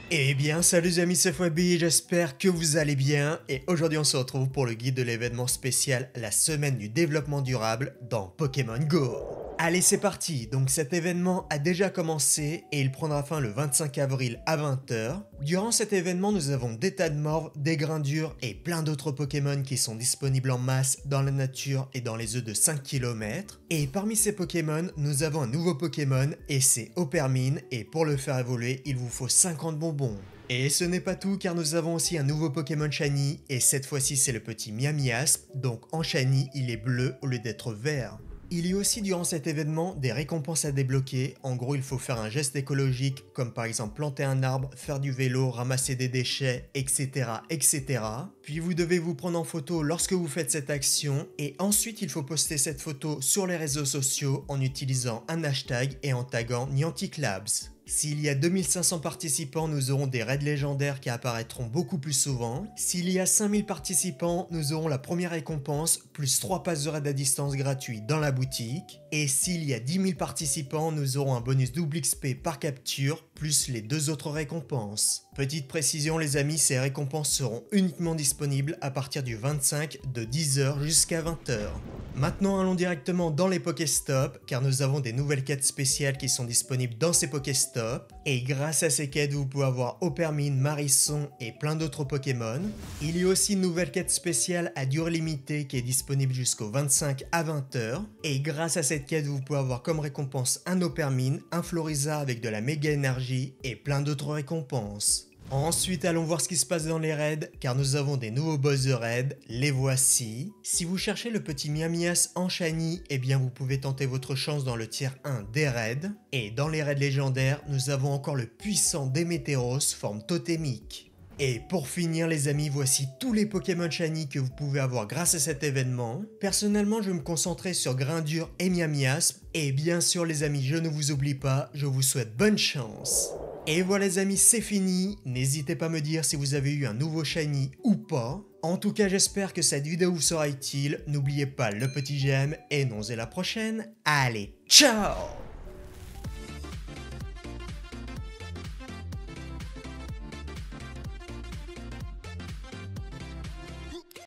Eh bien salut les amis, c'est Fwabi, j'espère que vous allez bien et aujourd'hui on se retrouve pour le guide de l'événement spécial La semaine du développement durable dans Pokémon Go. Allez c'est parti, donc cet événement a déjà commencé et il prendra fin le 25 avril à 20 h. Durant cet événement nous avons des tas de morves, des grindures et plein d'autres Pokémon qui sont disponibles en masse dans la nature et dans les œufs de 5 km. Et parmi ces Pokémon, nous avons un nouveau Pokémon et c'est Opermine et pour le faire évoluer il vous faut 50 bonbons. Et ce n'est pas tout car nous avons aussi un nouveau Pokémon Shiny et cette fois-ci c'est le petit Miamiasp, donc en Shiny il est bleu au lieu d'être vert. Il y a aussi durant cet événement des récompenses à débloquer, en gros il faut faire un geste écologique comme par exemple planter un arbre, faire du vélo, ramasser des déchets, etc. etc. Puis vous devez vous prendre en photo lorsque vous faites cette action et ensuite il faut poster cette photo sur les réseaux sociaux en utilisant un hashtag et en taguant Niantic Labs. S'il y a 2500 participants, nous aurons des raids légendaires qui apparaîtront beaucoup plus souvent. S'il y a 5000 participants, nous aurons la première récompense, plus 3 passes de raid à distance gratuits dans la boutique. Et s'il y a 10 000 participants, nous aurons un bonus double XP par capture, plus les 2 autres récompenses. Petite précision les amis, ces récompenses seront uniquement disponibles à partir du 25 de 10 h jusqu'à 20 h. Maintenant allons directement dans les Pokéstops, car nous avons des nouvelles quêtes spéciales qui sont disponibles dans ces Pokéstops. Et grâce à ces quêtes, vous pouvez avoir Opermine, Marisson et plein d'autres Pokémon. Il y a aussi une nouvelle quête spéciale à durée limitée qui est disponible jusqu'au 25 à 20 h. Et grâce à cette quête, vous pouvez avoir comme récompense un Opermine, un Floriza avec de la méga énergie et plein d'autres récompenses. Ensuite, allons voir ce qui se passe dans les raids, car nous avons des nouveaux boss de raid, les voici. Si vous cherchez le petit Miamias en Shiny, eh bien vous pouvez tenter votre chance dans le tier 1 des raids. Et dans les raids légendaires, nous avons encore le puissant Démétéros, forme totémique. Et pour finir les amis, voici tous les Pokémon Shiny que vous pouvez avoir grâce à cet événement. Personnellement, je vais me concentrer sur Grindure et Miamiasp. Et bien sûr les amis, je ne vous oublie pas, je vous souhaite bonne chance. Et voilà les amis, c'est fini. N'hésitez pas à me dire si vous avez eu un nouveau Shiny ou pas. En tout cas, j'espère que cette vidéo vous sera utile. N'oubliez pas le petit j'aime et non, et la prochaine. Allez, ciao!